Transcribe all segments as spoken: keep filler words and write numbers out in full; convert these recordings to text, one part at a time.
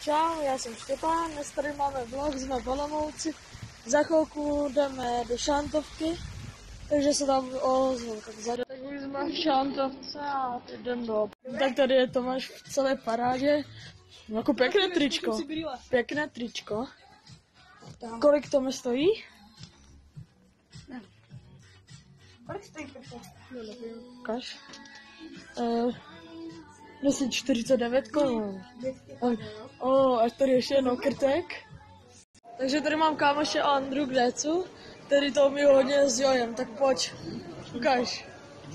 Čau, já jsem Štěpán, dnes tady máme vlog, jsme v Olomouci. Za chvilku jdeme do Šantovky, takže se tam ozvu. Tak, zade... tak už jsme v Šantovce a teď jdem do... Tak tady je Tomáš v celé parádě. Jako pěkné tričko. Pěkné tričko. Kolik to mi stojí? Kolik stojí prso? Ukaž. Uh, deset čtyřicet devět korun. O, a tady ještě jednou krtek. Takže tady mám kámoše Andru Grécu, který to umí hodně s jojem, tak pojď, ukaž.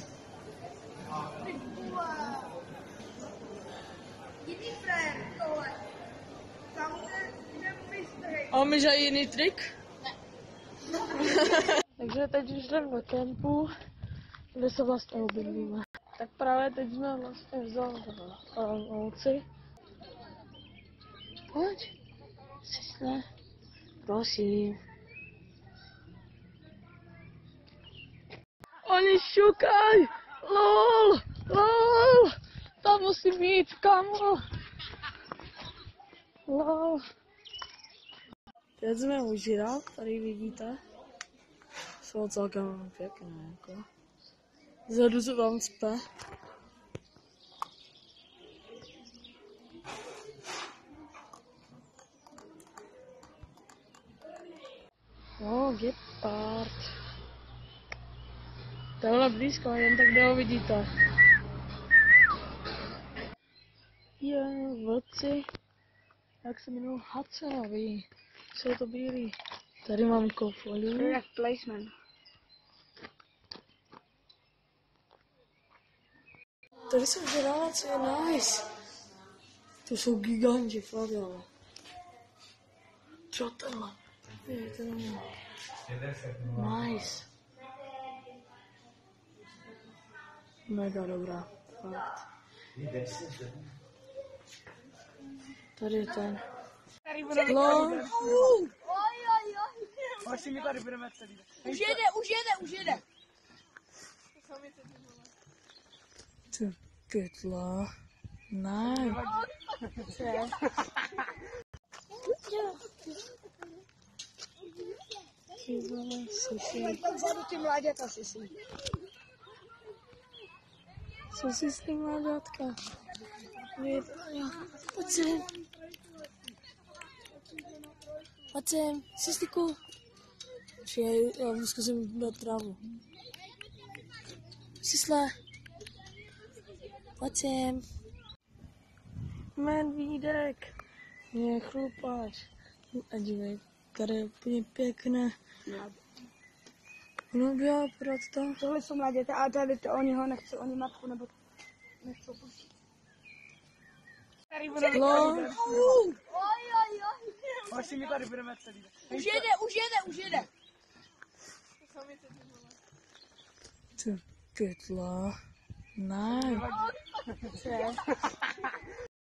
A umíš aj jiný trik? Takže teď už jdem do kempu, kde se vlastně obydlíme. Tak právě teď jsme vlastně vzali do Olomouci. Pojď, sisne, prosím. Oni šukaj, lol, lol, tam musím jít, kamo. Lol. Teď jsme u žiraf, tady vidíte. Jsou celkem pěkné, jako. Zadu se tam cpe. O, gepard. Tohle blízko, jen tak kde ho vidíte. Je, vlci. Jak se jmenují hacenoví. Jsou to bílí. Tady mám kofolu. Product placement. Tady jsou žraloci, je nice. To jsou giganti, fakt ale. Co tenhle? Je, tenhle. Nice. Mega dobrá, fakt. Tady je ten. Lol. Už si mi tady budeme celý. Už jede, už jede, už jede. Ty pytla. Nice. Ty vole, sisi. Tak vzadu ty mláďata sisi. Co si s tím mláďatka? Pojď sem. Pojď sem, sistiku. Počkej, já zkusím dát trávu. Sisle. Pojď sem. Medvídek. Je chlupáč. A dívej, tady je úplně pěkné. No byla proto. Tohle jsou mláďata a tady to oni ho nechcou, oni matku nebo nechcou pustit. Lol. Už si mi tady budeme celý. Už jede, už jede, už jede. Ty pytla. Nice.